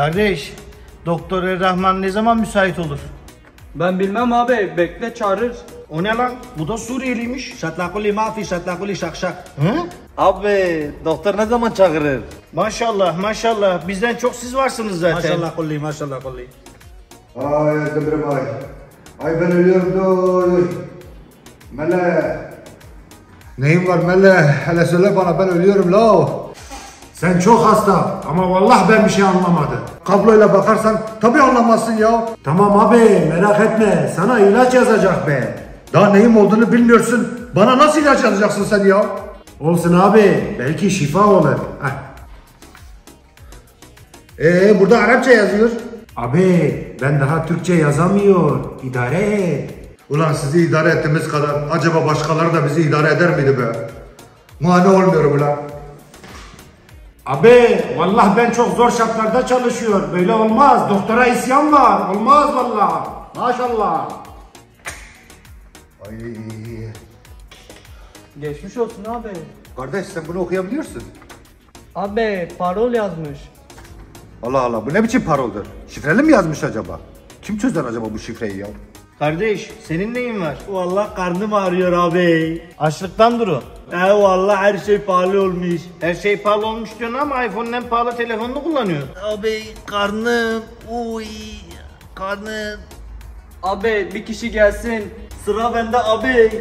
Kardeş, Doktor Errahman ne zaman müsait olur? Ben bilmem abi, bekle çağırır. O ne lan? Bu da Suriyeliymiş. Şatlakuli mafi, şatlakuli şakşak. Hı? Abi doktor ne zaman çağırır? Maşallah maşallah. Bizden çok siz varsınız zaten. Maşallah kulli, maşallah kulli. Ay Demirem ay. Ay ben ölüyorum dur. Mele. Neyim var Mele? Hele söyle bana, ben ölüyorum la. Sen çok hasta ama vallahi ben bir şey anlamadım. Kabloyla bakarsan tabii anlamazsın ya. Tamam abi, merak etme, sana ilaç yazacak be. Daha neyim olduğunu bilmiyorsun. Bana nasıl ilaç yazacaksın sen ya? Olsun abi, belki şifa olur. Burada Arapça yazıyor. Abi ben daha Türkçe yazamıyor. İdare et. Ulan sizi idare ettiğimiz kadar acaba başkaları da bizi idare eder miydi be? Mani olmuyorum ulan. Abi vallahi ben çok zor şartlarda çalışıyor. Böyle olmaz. Doktora isyan var. Olmaz vallahi. Maşallah. Ay. Geçmiş olsun abi. Kardeş sen bunu okuyabiliyorsun. Abi parol yazmış. Allah Allah, bu ne biçim paroldur? Şifreli mi yazmış acaba? Kim çözer acaba bu şifreyi ya? Kardeş, senin neyin var? Vallahi karnım ağrıyor abi. Açlıktan duru. Vallahi her şey pahalı olmuş. Her şey pahalı olmuş diyorsun ama iPhone'un en pahalı telefonunu kullanıyorsun. Abi karnım, uy, karnım. Abi bir kişi gelsin. Sıra bende abi.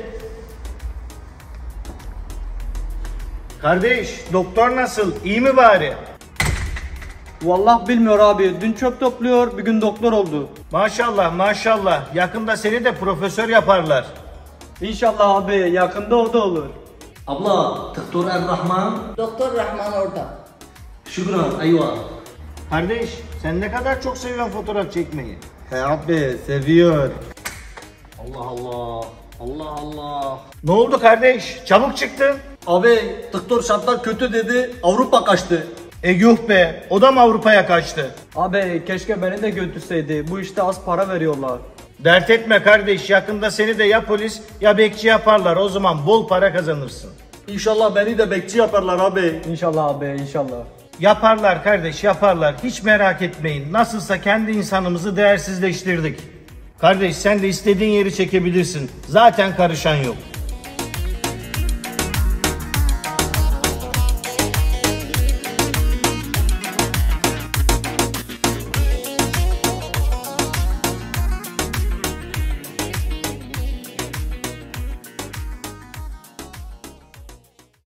Kardeş, doktor nasıl? İyi mi bari? Vallahi bilmiyor abi. Dün çöp topluyor, bir gün doktor oldu. Maşallah maşallah. Yakında seni de profesör yaparlar. İnşallah abi, yakında o da olur. Abla, Doktor Errahman. Doktor Rahman orada. Şükran, eyvah. Kardeş, sen ne kadar çok seviyorsun fotoğraf çekmeyi. He abi seviyor. Allah Allah. Allah Allah. Ne oldu kardeş? Çabuk çıktın. Abi, doktor şartlar kötü dedi, Avrupa kaçtı. Yuh be, o da mı Avrupa'ya kaçtı? Abi keşke beni de götürseydi. Bu işte az para veriyorlar. Dert etme kardeş, yakında seni de ya polis ya bekçi yaparlar. O zaman bol para kazanırsın. İnşallah beni de bekçi yaparlar abi. İnşallah abi, inşallah. Yaparlar kardeş, yaparlar. Hiç merak etmeyin. Nasılsa kendi insanımızı değersizleştirdik. Kardeş sen de istediğin yeri çekebilirsin. Zaten karışan yok.